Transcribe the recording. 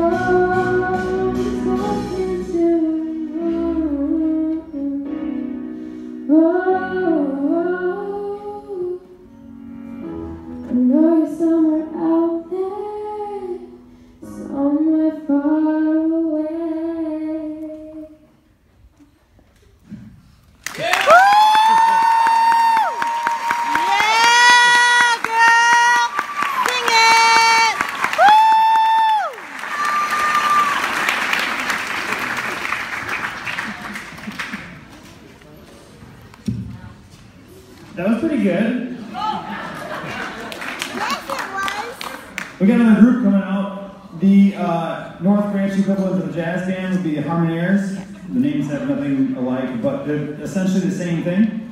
I know you're somewhere out there, somewhere far away. Yeah! Yeah, girl! Sing it! Woo! That was pretty good. Yes, it was. We got another group coming out. The North Branch equivalent of the jazz band would be the Harmoniers. The names have nothing alike, but they're essentially the same thing.